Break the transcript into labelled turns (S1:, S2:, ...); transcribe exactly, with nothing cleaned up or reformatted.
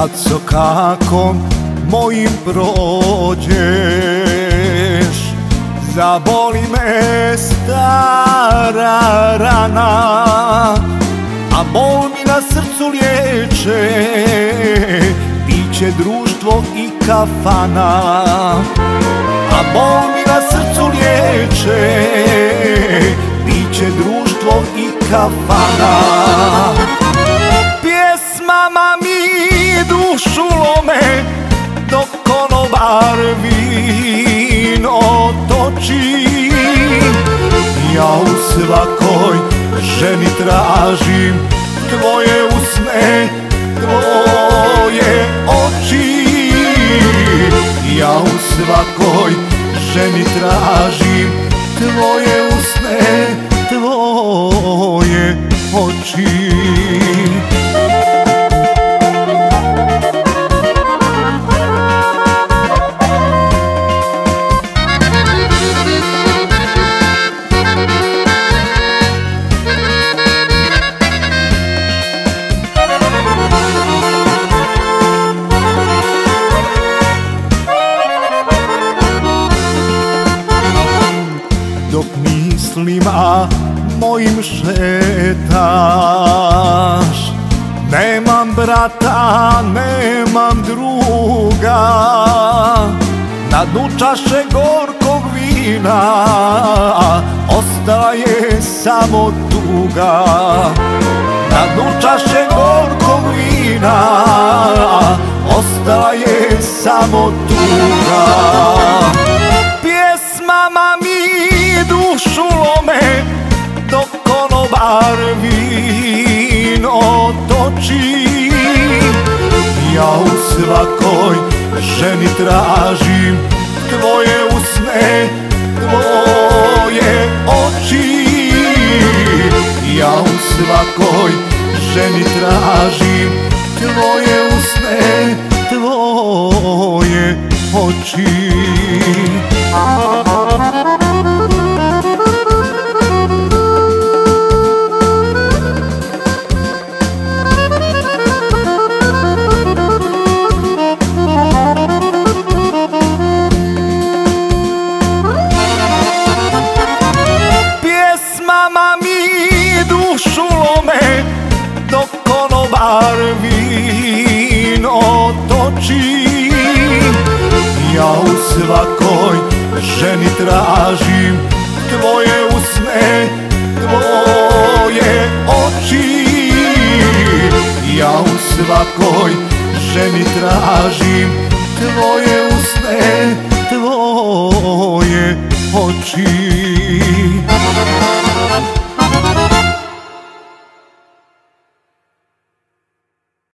S1: Nad sokakom mojim prođeš, zaboli me stara rana, a bol mi na srcu liječe piće, društvo i kafana. A bol mi na srcu liječe piće, društvo i kafana. Pjesmama mi dušu lome dok konobar vino toči. Ja u svakoj ženi tražim tvoje usne, tvoje oči. Ja u svakoj ženi tražim tvoje usne, tvoje oči. Dok mislima mojim šetaš, nemam brata, nemam druga. Na dnu čaše gorkog vina ostala je samo tuga. Na dnu čaše gorkog vina ostala je samo tuga. Pjesmama mi dušu lome dok konobar vino toči. Ja u svakoj ženi tražim tvoje usne, tvoje oči. Ja u svakoj ženi tražim tvoje usne, tvoje oči. Pjesmama mi dušu lome dok konobar vino toči. Ja u svakoj ženi tražim tvoje usne, tvoje oči. Ja u svakoj ženi tražim tvoje usne, tvoje oči.